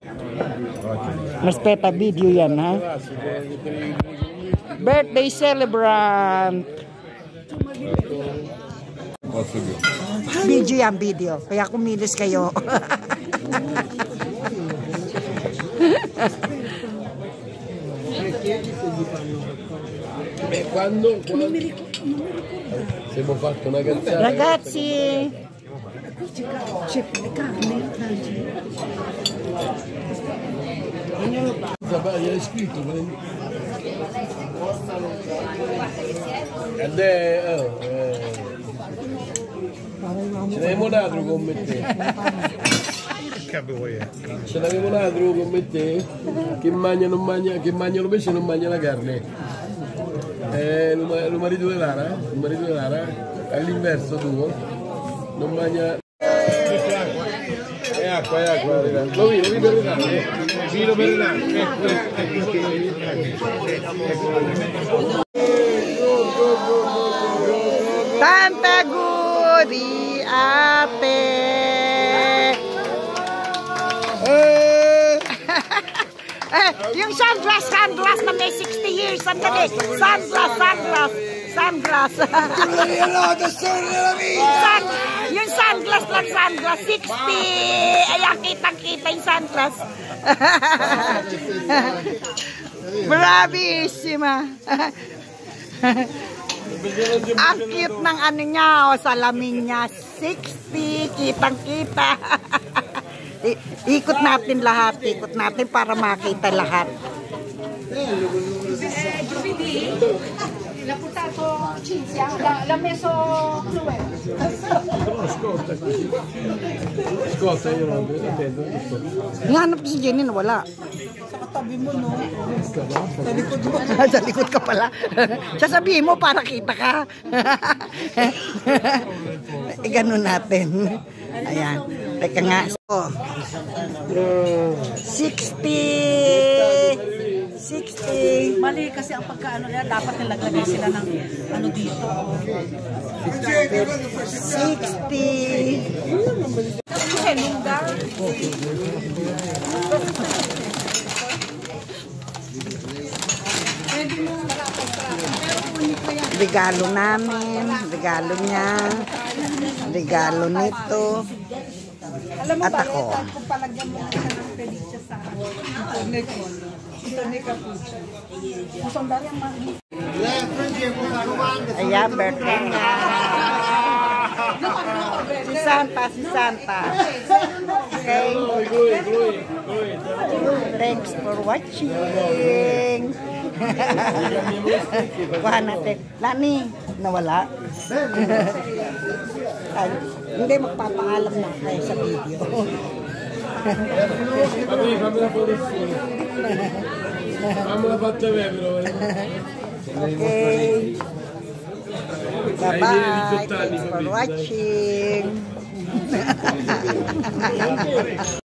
Maspeta video yan, ha? Birthday celebrant. Video yan, video. Kaya kumilos kayo. Quando siamo fatto una cazzata. Ragazzi, c'è le carne, Hai scritto ce n'avevamo un altro con te. Ce n'aveva un altro come te che mangia lo pesce e non mangia la carne. Lo marito di Lara, all'inverso tuo, non mangia. È acqua, lo vi per il naso. Giro per il naso. tanta guri ate. Yung sunglass na may 60 years. Sandali. Sunglass. Yung sunglass lang, 60. Ayan, kitang-kita yung sunglass. Bravissima. Ang cute ng ano niya, o salamin niya, 60, kitang-kita. Ikot natin para makita lahat. Giovedì l'ha portato Cinzia, l'ha messo Chloe. Ascolta, io non attendo. Hanap ko si Jenny, wala. Sa katabi mo, no? Sa likod mo. Sa likod ka pala. Sasabihin mo para kita ka. Ganun natin. Ayan. Teka nga. Oh. 60. Mali kasi ang pagkaano nila, dapat nilaglagay sila ng ano dito. 60. Regalo namin, regalo niya, regalo nito. Alam mo at ba, ako. kung palagyan mo siya ng pedicure sa internet mo, internet ka po siya. Kusang dari ang mga Ayan, birthday niya. Si Santa. Okay. Thanks for watching. Kuha natin. Lani, nawala. Ay, hindi, magpapaalam na tayo sa video. Okay. Bye-bye. Thanks for watching.